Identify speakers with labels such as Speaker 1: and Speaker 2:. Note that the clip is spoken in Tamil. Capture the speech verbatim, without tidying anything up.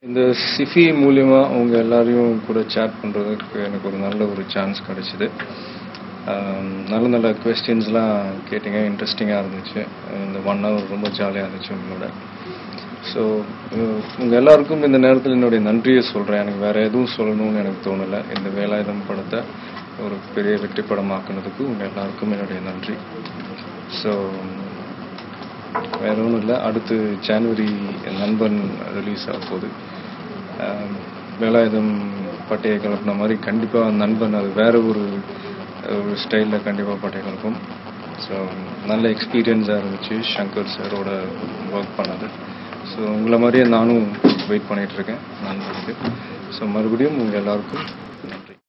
Speaker 1: இந்த சிஃபி மூலிமா அவங்க எல்லாரையும் கூட சேட் பண்ணுறதுக்கு எனக்கு ஒரு நல்ல ஒரு சான்ஸ் கிடச்சிது. நல்ல நல்ல கொஸ்டின்ஸ்லாம் கேட்டிங்க, இன்ட்ரெஸ்டிங்காக இருந்துச்சு. இந்த ஒன் ஹவர் ரொம்ப ஜாலியாக இருந்துச்சு உங்களோட. ஸோ உங்கள் எல்லாருக்கும் இந்த நேரத்தில் என்னுடைய நன்றியை சொல்கிறேன். எனக்கு வேறு எதுவும் சொல்லணும்னு எனக்கு தோணலை. இந்த வேலாயுதம் படத்தை ஒரு பெரிய வெற்றி படமாக்குனதுக்கு உங்கள் எல்லாருக்கும் என்னுடைய நன்றி. ஸோ வேறு ஒன்றும் இல்லை. அடுத்து ஜனவரி நண்பன் ரிலீஸ் ஆக போகுது. வேலாயுதம் பட்டையை கலப்பின மாதிரி கண்டிப்பாக நண்பன் அது வேறு ஒரு ஒரு ஸ்டைலில் கண்டிப்பாக பட்டையை கலப்பும். ஸோ நல்ல எக்ஸ்பீரியன்ஸாக இருந்துச்சு சங்கர் சாரோட ஒர்க் பண்ணது. ஸோ உங்களை மாதிரியே நானும் வெயிட் பண்ணிகிட்ருக்கேன் நண்பனுக்கு. ஸோ மறுபடியும் உங்கள் எல்லாருக்கும்